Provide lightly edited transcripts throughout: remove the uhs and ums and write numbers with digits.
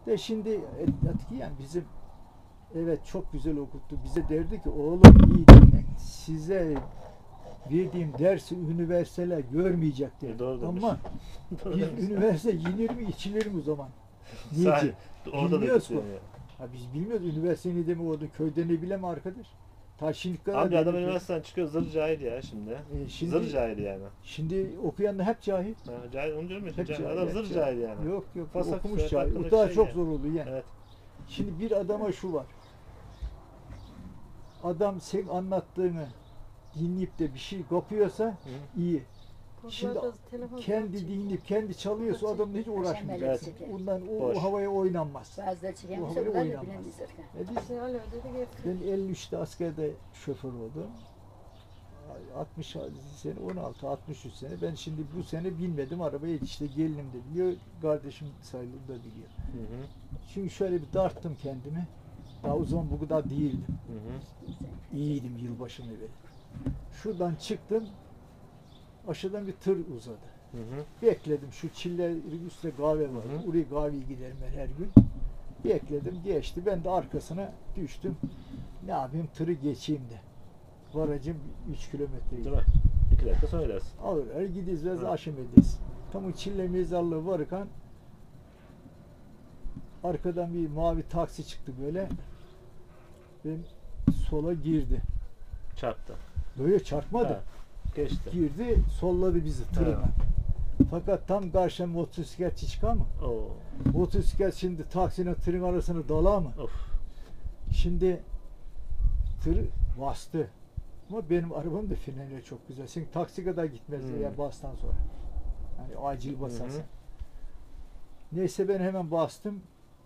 De şimdi yani bizim evet çok güzel okuttu. Bize derdi ki oğlum iyi dinleyin. Size verdiğim dersi üniversiteler görmeyecek derdi. Doğru demiş. Ama Doğru biz demiş. üniversite yenir mi içilir mi o zaman? Sahi, Niye? orada da Bilmiyoruz geçiyor bu. ya. Ha biz bilmiyoruz üniversite ne demek oldu. Köyde ne bileyim arkadaş. Ta şimdi kadar Amca adam dedik ki, üniversiteden çıkıyor zır cahil ya şimdi. şimdi, Zır cahil yani. şimdi okuyan da hep cahil. Ha, cahil onu diyorum ya. Hep Cahil. cahil, Adam hep zır cahil yani. Yok yok Fasak okumuş söyle, cahil. O hakkındaki daha şey çok ya. zor oldu yani. Evet. Şimdi bir adama şu var. Adam sen anlattığını dinleyip de bir şey kopuyorsa iyi. Şimdi kendi dinleyip kendi çalıyorsa adamla hiç uğraşmayacak. Ondan o Boş. havaya oynanmaz. Bazıları çıkıyormuş, Bu havaya bunlar da oynanmaz. bilemezler. Ben 53'te askerde şoför oldum. 60 sene, 16-63 sene. Ben şimdi bu sene bilmedim arabayı işte gelinim de biliyor, kardeşim sayılır da biliyor. Hı hı. Çünkü şöyle bir darttım kendimi. Daha o zaman bu kadar değildim. Hı hı. İyiydim yılbaşını böyle. Şuradan çıktım. Aşağıdan bir tır uzadı. Hı hı. Bekledim. Şu çillerin üstte kahve var. Hı hı. Oraya kahveye giderim ben her gün. Bekledim. Geçti. Ben de arkasına düştüm. Ne yapayım? Tırı geçeyim de. Varacım 3 kilometreydi. Değil mi? 2 dakika sonra dersin. Alır. Gidiz ve Hı. aşamayız. Tam o çille mezarlığı varırken arkadan bir mavi taksi çıktı böyle. Ben sola girdi. Çarptı. Böyle çarpmadı. Ha, geçti. Girdi, solladı bizi tırına. Evet. Fakat tam karşıdan motosikletçi çıkar mı? Oo. Motosiklet şimdi taksinin tırın arasına dalar mı? Of. Şimdi tır bastı. Ama benim arabam da frenleri çok güzel. Sen taksi kadar gitmez ya bastan sonra. Yani acil basarsın. Neyse ben hemen bastım.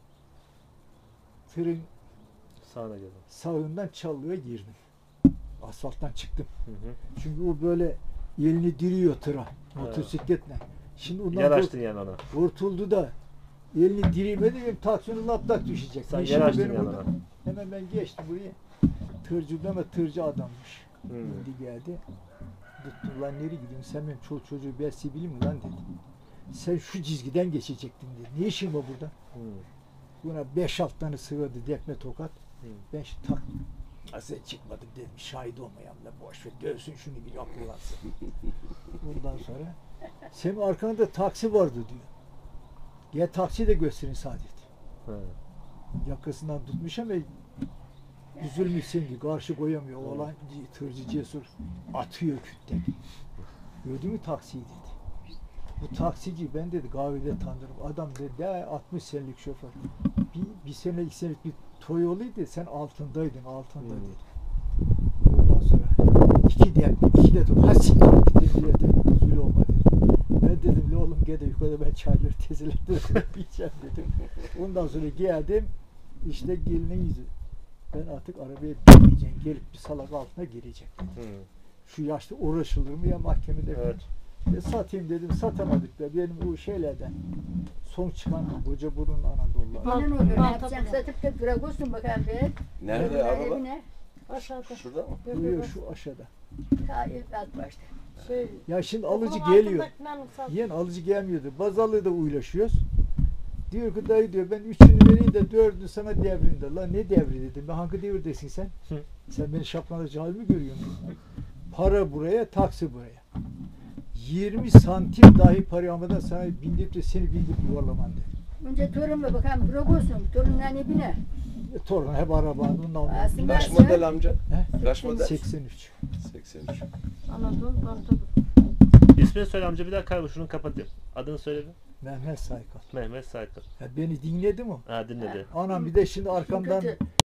Tırın Sağına geldim. sağından çalıya girdim. Asfalttan çıktım. Hı hı. Çünkü o böyle elini diriyor tıra motosikletle. Şimdi ondan Yer açtın yani ona. kurtuldu da elini diremedi benim taksinin laptak düşecek. Sen Şimdi yer açtın benim yani oradan- ona. Hemen ben geçtim buraya. Tırcı ama tırcı adammış. Hı. İndi geldi. Tuttu lan nereye gidiyorsun? Sen benim çoluk çocuğu belsi bileyim mi lan dedi. Sen şu çizgiden geçecektin dedi. Ne işin var burada? Hı. Buna 5-6 tane sıvadı dekme tokat. Hı. Ben şimdi tak sen çıkmadım dedim. Şahit olmayalım da boş ver. Dövsün şunu bir akıllansın. Ondan sonra senin arkanda taksi vardı diyor. Gel taksi de gösterin Saadet. Hı. Yakasından tutmuş ama üzülmüşsün ki karşı koyamıyor. Oğlan tırcı cesur atıyor kütle. Gördün mü taksiyi dedi. Bu taksici ben dedi kahvede tanırım. Adam dedi 60 senelik şoför. Bir sene 2 senelik bir Toyola'ydı sen altındaydın altında Hmm. dedi. Ondan sonra iki de dur. Hadi dedi. Zül olma dedi. Ben dedim la oğlum gel de yukarıda ben çayları tezelettirip içeceğim dedim. Ondan sonra geldim işte gelinin yüzü. Ben artık arabaya binmeyeceğim. Gelip bir salak altına girecek. Hı. Şu yaşta uğraşılır mı ya mahkemede? Evet. Satayım dedim satamadık da benim bu şeylerden son çıkan koca burun Anadolu'lar. Gelin olur, ne yapacaksın? Satıp da bırakıyorsun bakalım be. Nerede araba? Evine. Aşağıda. Şurada mı? Duyuyor şu aşağıda. Ta ilk alt başta. Şey, Ya şimdi alıcı okulun geliyor. altındakinden sat- Yiyen alıcı gelmiyordu. Bazarlığı da uylaşıyoruz. Diyor ki dayı diyor ben üçünü vereyim de dördünü sana devreyim de. La ne devri dedim. Ben hangi devirdesin sen? Hı. Sen beni şapkanda cahil mi görüyorsun? Para buraya, taksi buraya. 20 santim dahi para almadan sana bindirip de seni bindirip yuvarlaman dedi. Önce torunla bakalım bırakıyorsun. Torunlar ne biner? Torun hep arabanın ondan. Aslında Kaç sen- model amca? He? Kaç model? 83. 83. Anadolu Bantalı. İsmini söyle amca bir daha kaybol şunu kapatayım. Adını söyle bir. Mehmet Saykal. Mehmet Saykal. Ya beni dinledi mi? Ha dinledi. Anam bir de şimdi arkamdan Kötü.